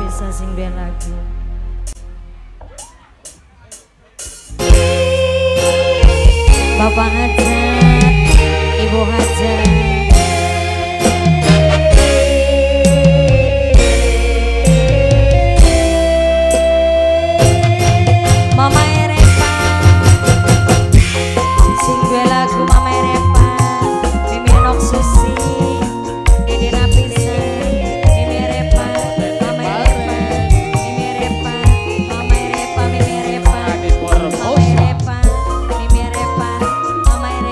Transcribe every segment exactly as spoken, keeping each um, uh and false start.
Napisa sing duwe lagu. Bapak Hajat, Ibu Hajat. Mama Erepa, sing duwe lagu Mama Erepa, Mimi Nok Susi, Dede Napisa, Mimi Erepa, Mama Erepa, Mimi Erepa, Mama Erepa, Mimi Erepa, Mama Erepa, Mimi Erepa, Mama Erepa.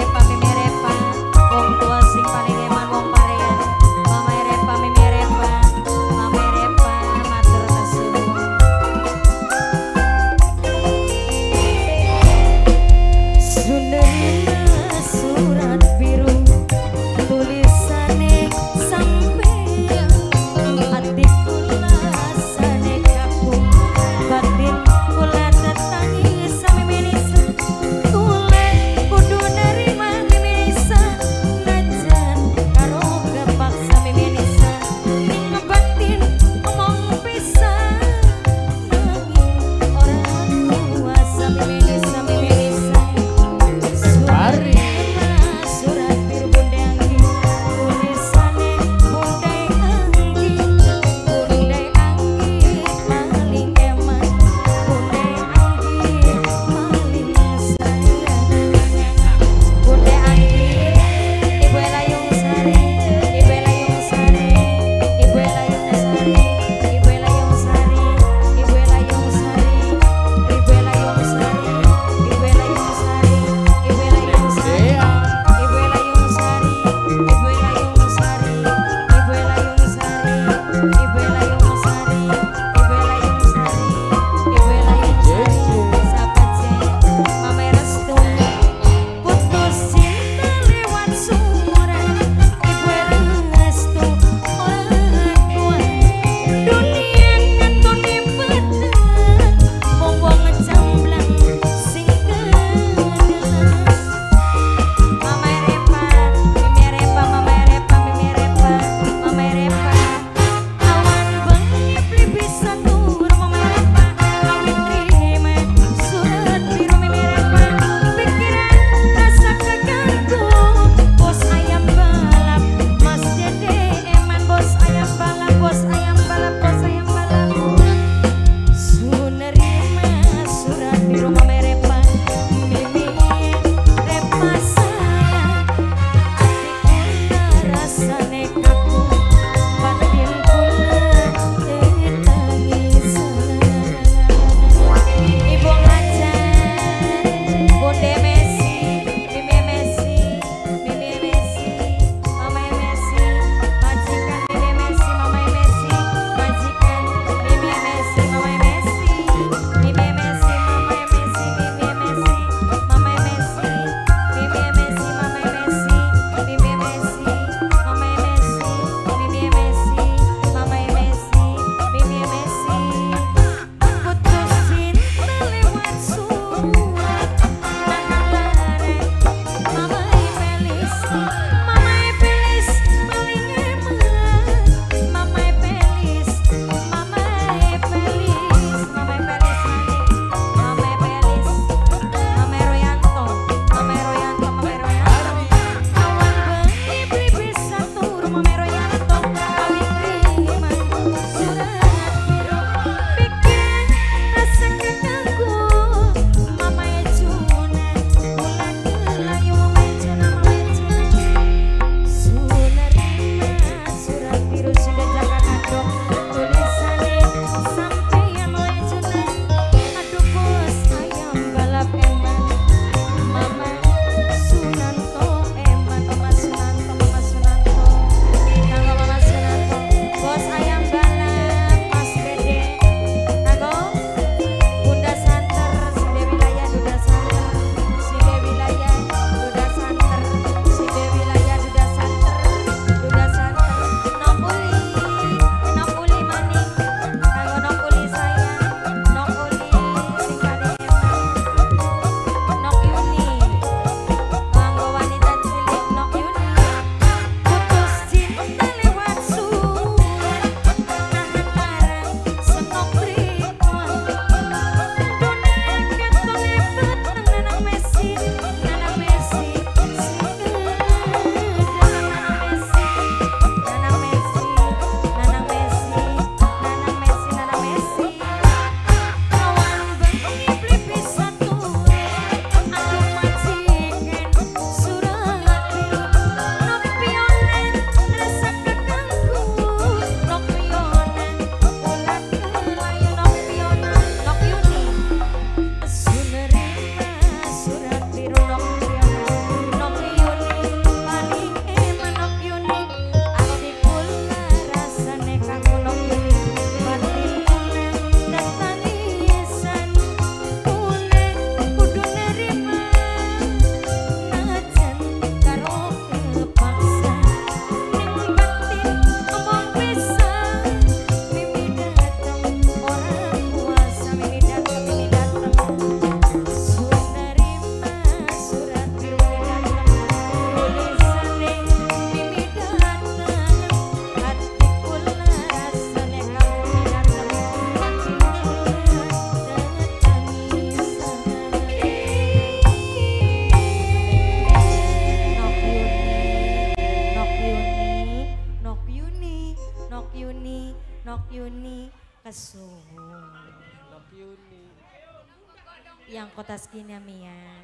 Kesuhun. Love you nih. Yang kota skin ya Mia.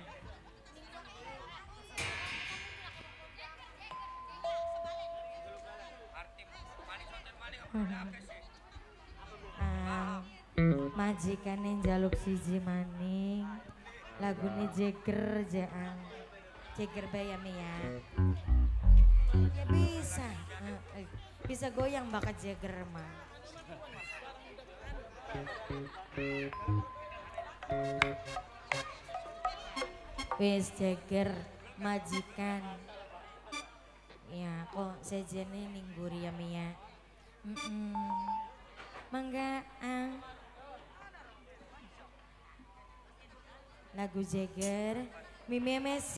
Ah, majikan yang jaluk siji maning lagune Jagger Jaang Jagger Bay ya Mia. Ya bisa eh, eh, bisa goyang bakat Jagger mah. Wes Jagger majikan ya kok sejene ningguri ya Mia. Mm -mm. Mangga ah. Lagu Jagger Mimi Messi